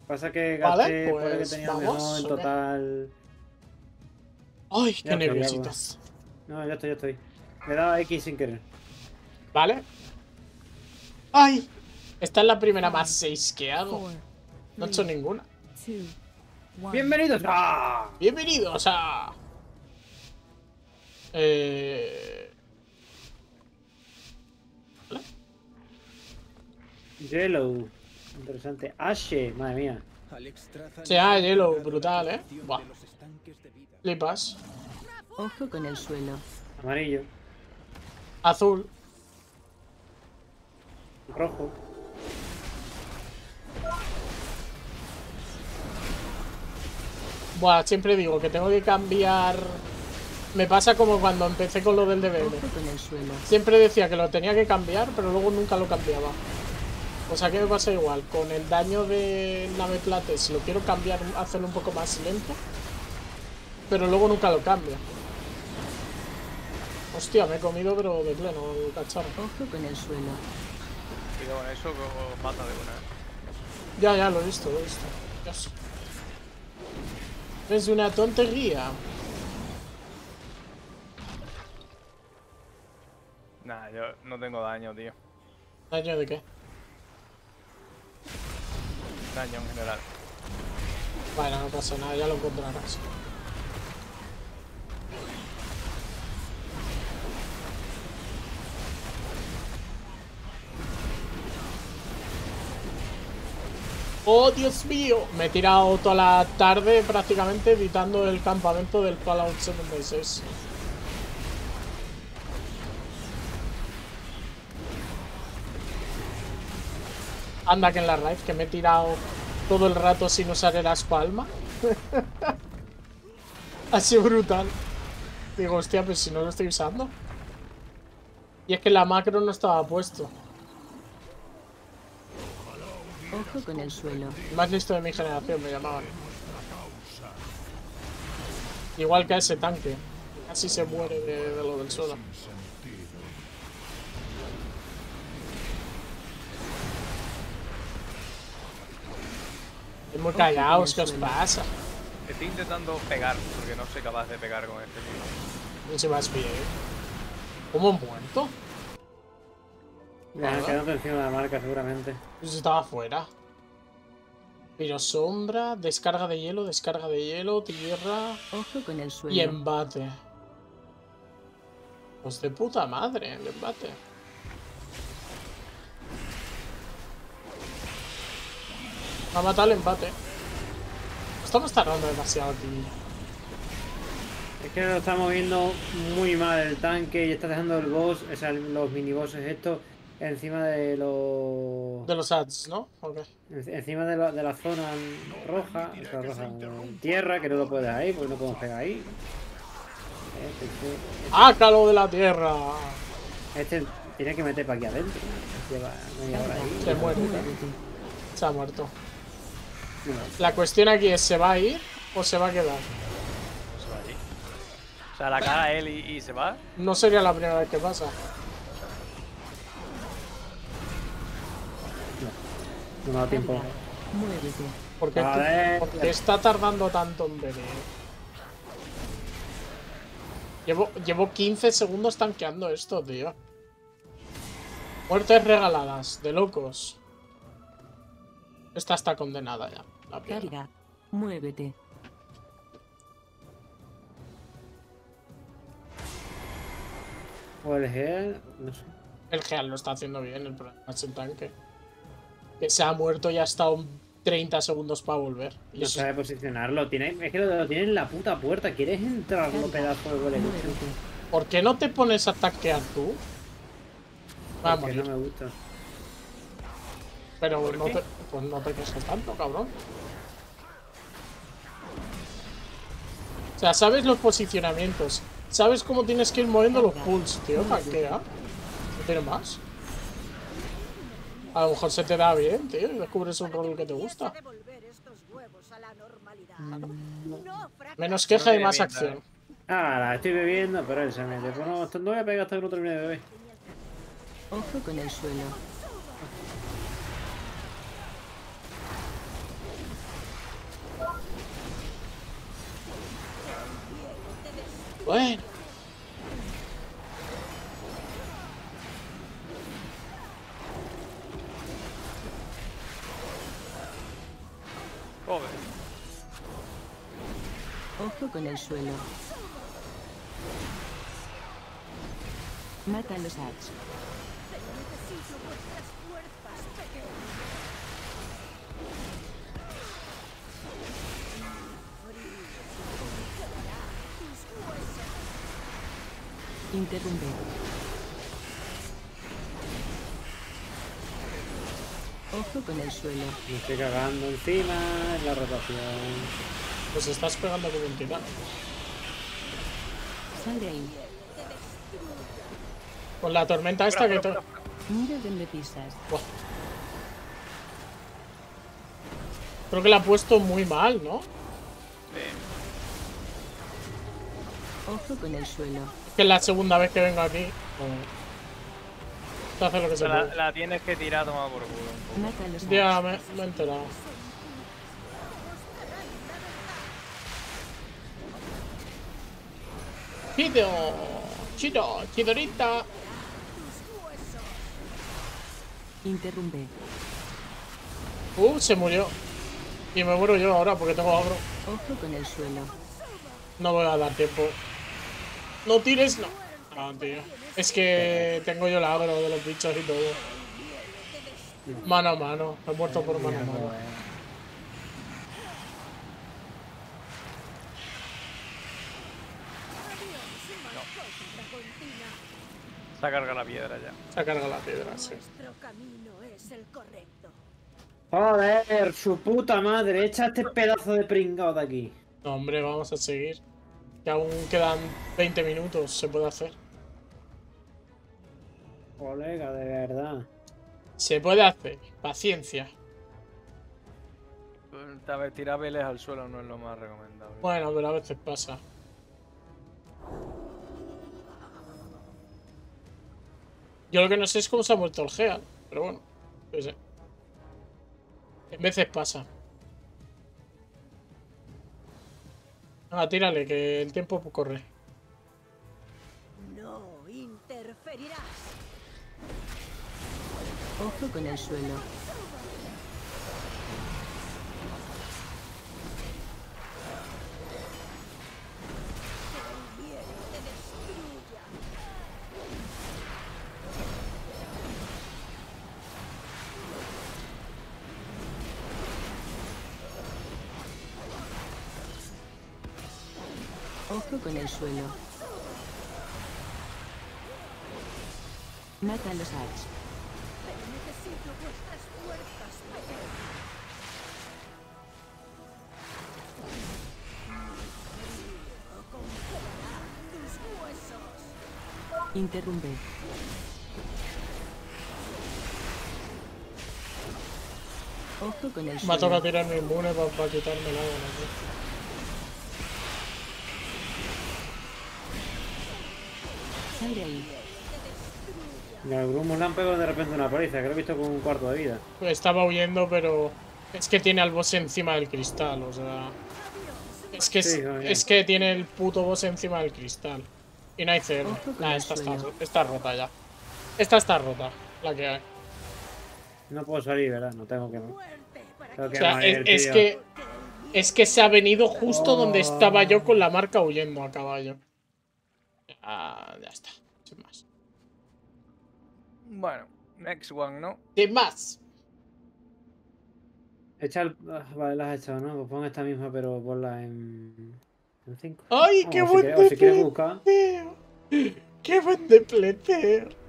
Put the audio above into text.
Pasa que Vale, gasté por el que pues tenía vamos, mejor en ok. total. Ay, Ya qué estoy, nerviositas. No, ya estoy. Le he dado a X sin querer. Vale. Ay, esta es la primera más 6 que hago. No he hecho ninguna. ¡Bienvenidos a... Bienvenidos a... ¿Vale? Yellow. Interesante. Ashe, madre mía. O sea, hielo, brutal, Buah. Flipas. Ojo con el suelo. Amarillo. Azul. Rojo. Buah, siempre digo que tengo que cambiar. Me pasa como cuando empecé con lo del DBL. Ojo con el suelo. Siempre decía que lo tenía que cambiar, pero luego nunca lo cambiaba. O sea que me pasa igual. Con el daño de nave plate, si lo quiero cambiar, hacerlo un poco más lento. Pero luego nunca lo cambio. Hostia, me he comido pero de pleno el cacharro. Ojo con el suelo. Cuidado con eso que os mata de una. Ya, lo he visto, Dios. Es una tontería. Nah, yo no tengo daño, tío. ¿Daño de qué? Daño en general. Bueno, no pasa nada, ya lo encontrarás. ¡Oh, Dios mío! Me he tirado toda la tarde prácticamente editando el campamento del Fallout 76. Anda que en la raid, que me he tirado todo el rato sin usar el asco alma. Ha sido brutal. Digo, hostia, pues si no lo estoy usando. Y es que la macro no estaba puesto. Ojo con el suelo. Más listo de mi generación me llamaban. Igual que a ese tanque. Casi se muere de lo del suelo. Muy callados, ¿qué os pasa? Estoy intentando pegar, porque no soy capaz de pegar con este tío. No se vas bien. ¿Cómo he muerto? Ya, quedando encima de la marca seguramente. Pues estaba afuera. Pero sombra, descarga de hielo, tierra Ojo con el suelo. y embate. Pues de puta madre el embate. Va a matar el embate. Estamos tardando demasiado aquí. Es que lo está moviendo muy mal el tanque y está dejando el boss, o sea, los minibosses estos, encima de los... De los ads, ¿no? Ok. Encima de la zona roja, o sea, roja, tierra, que no lo puedes ahí, porque no podemos pegar ahí. ¡Ácalo de la tierra! Este tiene que meter para aquí adentro. Lleva media hora ahí. Se muere. Se ha muerto. La cuestión aquí es, ¿se va a ir o se va a quedar? Se va allí. O sea, la cara a él y se va. No sería la primera vez que pasa. No me da tiempo. Muévete. ¿Por qué, Vale. por qué está tardando tanto en venir? Llevo 15 segundos tanqueando esto, tío. Muertes regaladas, de locos. Esta está condenada ya. La piedra. Carga. Muévete. O el gel, no sé. El Geal lo está haciendo bien, el problema es el tanque. Que se ha muerto y ha estado 30 segundos para volver. Y No eso sabe posicionarlo. Es que lo tiene en la puta puerta. ¿Quieres entrar los pedazos de golemucho? Muévete. ¿Por qué no te pones a tanquear tú? Vamos, Porque no me gusta. pero ¿Por no qué? pues no te quejes tanto, cabrón. O sea, sabes los posicionamientos. Sabes cómo tienes que ir moviendo los pulls, tío. Tanquea. No tiene más. A lo mejor se te da bien, tío, y descubres un rol que te gusta. Menos queja y más acción. Ah, la estoy bebiendo, pero él se mete. Pues no, no voy a pegar hasta que no termine de beber. Ojo con el suelo. Bueno. Joder. Ojo con el suelo. Mata a los Ash. Interrumpe. Ojo con el suelo. Me estoy cagando encima en la rotación. Pues estás pegando como un titán. Sal de ahí. Con la tormenta esta que... Mira dónde pisas. Buah. Creo que la ha puesto muy mal, ¿no? Sí. Ojo con el suelo. Que es la segunda vez que vengo aquí. Hace lo que se puede. La tienes que tirar a tomar por culo un poco. Mata a los Ash. Ya me he enterado. Chido, chido, chidorita. Interrumpe. Se murió. Y me muero yo ahora porque tengo agro. Ojo con el suelo. No voy a dar tiempo. No tires, no. No, tío. Es que tengo yo el agro de los bichos y todo. Mano a mano. He muerto por mano a mano. Se ha cargado la piedra ya. Se ha cargado la piedra, sí. Nuestro camino es el correcto. Joder, su puta madre. Echa este pedazo de pringao de aquí. No, hombre, vamos a seguir. Que aún quedan 20 minutos. Se puede hacer. Colega, de verdad. Se puede hacer. Paciencia. Tal vez tirar veles al suelo no es lo más recomendable. Bueno, pero a veces pasa. Yo lo que no sé es cómo se ha muerto el Gea. Pero bueno, no sé. En veces pasa. Venga, tírale, que el tiempo corre. No interferirás. Ojo con el suelo. Ojo con el suelo. Mata a los Ash. Pero necesito vuestras fuerzas, pequeños. Congelará tus huesos. Interrumpe. Ojo con el Me ha suelo. tocado tirar mi inmune para quitarme el agua, ¿no? Sal de ahí. Y al Grumus le han pegado de repente una paliza, que lo he visto con un cuarto de vida. Estaba huyendo, pero es que tiene al boss encima del cristal, o sea... Es que, Sí, coño. es que tiene el puto boss encima del cristal. Y no hay CR. Ojo con Nah, el esta suelo. está rota ya. Esta está rota, la que hay. No puedo salir, ¿verdad? No tengo que... Fuerte para Tengo O que sea, morir, es tío. que... Es que se ha venido justo donde estaba yo Oh. con la marca huyendo a caballo. Ya está, sin más. Bueno, next one, ¿no? Sin más. Echa el... vale, la has echado, ¿no? Pues pon esta misma, pero ponla en 5. ¡Ay, qué buen O si quieres DP! buscar... ¡Qué buen depleteo!